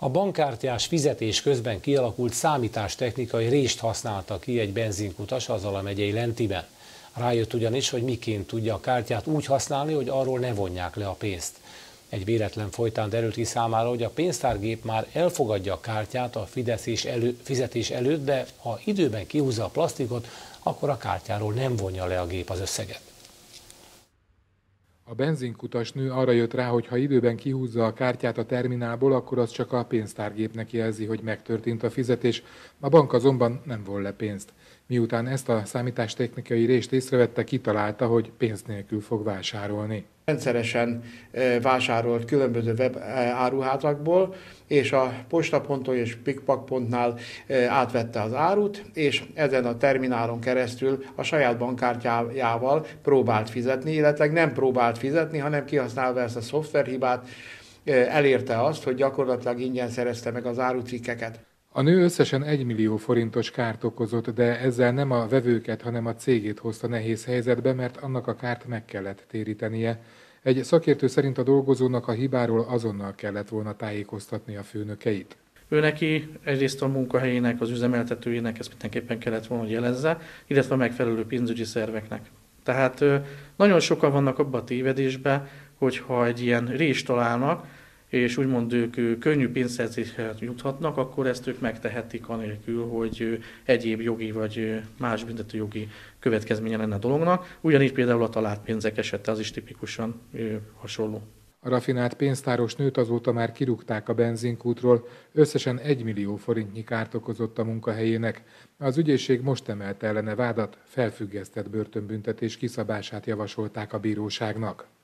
A bankkártyás fizetés közben kialakult számítástechnikai rést használta ki egy benzinkutas a Zala megyei Lentiben. Rájött ugyanis, hogy miként tudja a kártyát úgy használni, hogy arról ne vonják le a pénzt. Egy véletlen folytán derült ki számára, hogy a pénztárgép már elfogadja a kártyát a fizetés előtt, de ha időben kihúzza a plasztikot, akkor a kártyáról nem vonja le a gép az összeget. A benzinkutas nő arra jött rá, hogy ha időben kihúzza a kártyát a terminálból, akkor az csak a pénztárgépnek jelzi, hogy megtörtént a fizetés, a bank azonban nem von le pénzt. Miután ezt a számítástechnikai rést észrevette, kitalálta, hogy pénz nélkül fog vásárolni. Rendszeresen vásárolt különböző web áruházakból, és a postaponton és pikpak.nál átvette az árut, és ezen a terminálon keresztül a saját bankkártyájával próbált fizetni, illetve nem próbált fizetni, hanem kihasználva ezt a szoftverhibát elérte azt, hogy gyakorlatilag ingyen szerezte meg az árucikkeket. A nő összesen 1 millió forintos kárt okozott, de ezzel nem a vevőket, hanem a cégét hozta nehéz helyzetbe, mert annak a kárt meg kellett térítenie. Egy szakértő szerint a dolgozónak a hibáról azonnal kellett volna tájékoztatni a főnökeit. Őneki egyrészt a munkahelyének, az üzemeltetőjének ezt mindenképpen kellett volna, hogy jelezze, illetve a megfelelő pénzügyi szerveknek. Tehát nagyon sokan vannak abban a tévedésben, hogyha egy ilyen rést találnak, és úgymond ők könnyű pénzszerzéshez juthatnak, akkor ezt ők megtehetik anélkül, hogy egyéb jogi vagy más büntetőjogi következménye lenne a dolognak. Ugyanígy például a talált pénzek esete az is tipikusan hasonló. A rafinált pénztáros nőt azóta már kirúgták a benzinkútról, összesen 1 millió forintnyi kárt okozott a munkahelyének. Az ügyészség most emelte ellene vádat, felfüggesztett börtönbüntetés kiszabását javasolták a bíróságnak.